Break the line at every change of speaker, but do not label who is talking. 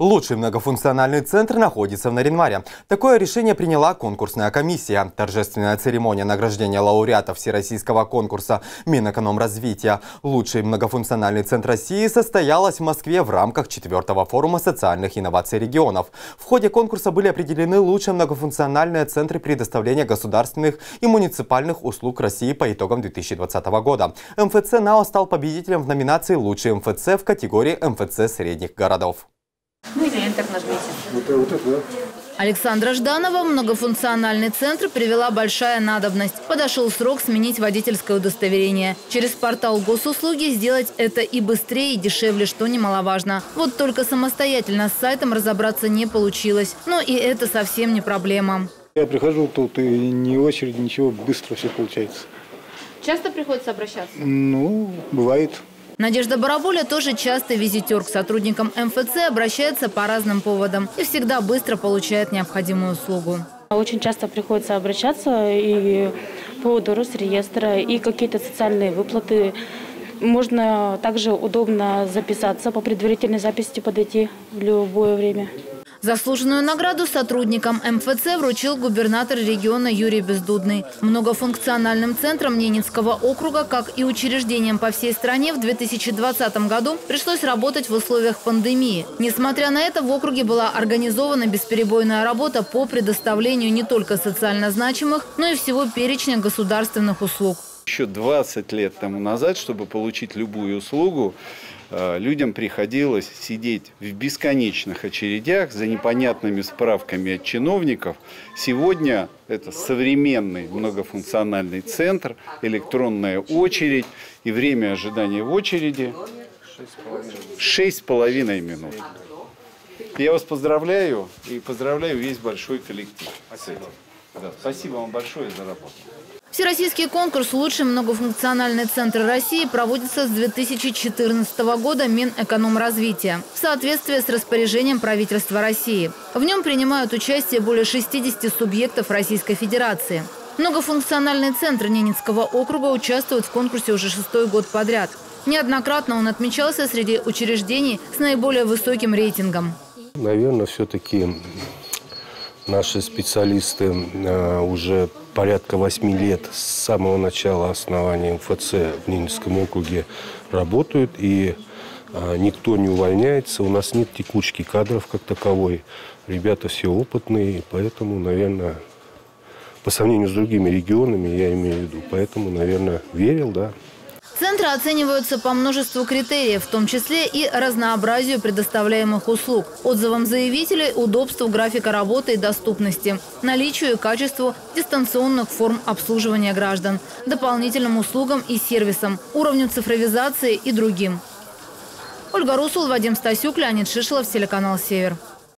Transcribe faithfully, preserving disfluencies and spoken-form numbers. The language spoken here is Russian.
Лучший многофункциональный центр находится в Наринмаре. Такое решение приняла конкурсная комиссия. Торжественная церемония награждения лауреатов всероссийского конкурса Минэкономразвития «Лучший многофункциональный центр России» состоялась в Москве в рамках четвертого форума социальных инноваций регионов. В ходе конкурса были определены лучшие многофункциональные центры предоставления государственных и муниципальных услуг России по итогам две тысячи двадцатого года. эм эф цэ НАО стал победителем в номинации «Лучший эм эф цэ» в категории эм эф цэ средних городов.
Ну или Enter нажмите.
Вот, вот это, да.
Александра Жданова в многофункциональный центр привела большая надобность. Подошел срок сменить водительское удостоверение. Через портал госуслуги сделать это и быстрее, и дешевле, что немаловажно. Вот только самостоятельно с сайтом разобраться не получилось. Но и это совсем не проблема.
Я прихожу тут, и ни очереди, ничего, быстро все получается.
Часто приходится обращаться?
Ну, бывает.
Надежда Барабуля тоже частый визитер. К сотрудникам эм эф цэ обращается по разным поводам и всегда быстро получает необходимую услугу.
Очень часто приходится обращаться и по поводу Росреестра, и какие-то социальные выплаты. Можно также удобно записаться, по предварительной записи подойти в любое время.
Заслуженную награду сотрудникам эм эф цэ вручил губернатор региона Юрий Бездудный. Многофункциональным центром Ненецкого округа, как и учреждениям по всей стране, в две тысячи двадцатом году пришлось работать в условиях пандемии. Несмотря на это, в округе была организована бесперебойная работа по предоставлению не только социально значимых, но и всего перечня государственных услуг.
Еще двадцать лет тому назад, чтобы получить любую услугу, людям приходилось сидеть в бесконечных очередях за непонятными справками от чиновников. Сегодня это современный многофункциональный центр, электронная очередь и время ожидания в очереди шесть с половиной минут. Я вас поздравляю и поздравляю весь большой коллектив с этим. Да, спасибо вам большое за работу.
Всероссийский конкурс «Лучший многофункциональный центр России» проводится с две тысячи четырнадцатого года Минэкономразвития в соответствии с распоряжением правительства России. В нем принимают участие более шестидесяти субъектов Российской Федерации. Многофункциональный центр Ненецкого округа участвует в конкурсе уже шестой год подряд. Неоднократно он отмечался среди учреждений с наиболее высоким рейтингом.
Наверное, все-таки наши специалисты уже порядка восьми лет с самого начала основания эм эф цэ в Ненецком округе работают, и никто не увольняется. У нас нет текучки кадров как таковой. Ребята все опытные, поэтому, наверное, по сравнению с другими регионами, я имею в виду, поэтому, наверное, верил, да.
Центры оцениваются по множеству критериев, в том числе и разнообразию предоставляемых услуг, отзывам заявителей, удобству графика работы и доступности, наличию и качеству дистанционных форм обслуживания граждан, дополнительным услугам и сервисам, уровню цифровизации и другим. Ольга Русул, Вадим Стасюк, Леонид Шишелов, телеканал «Север».